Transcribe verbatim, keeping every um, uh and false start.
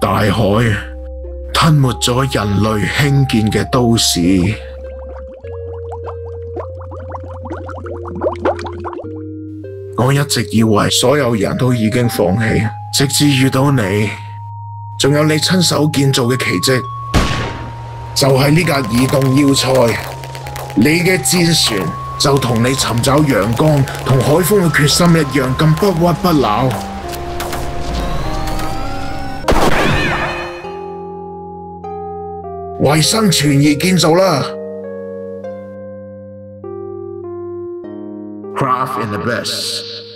大海吞沒咗人類興建嘅都市。我一直以為所有人都已經放棄，直至遇到你，仲有你親手建造嘅奇蹟，就係呢架移動要塞。你嘅戰船就同你尋找陽光同海風嘅決心一樣咁不屈不撓。為生存而建造啦 ！Craft in the best。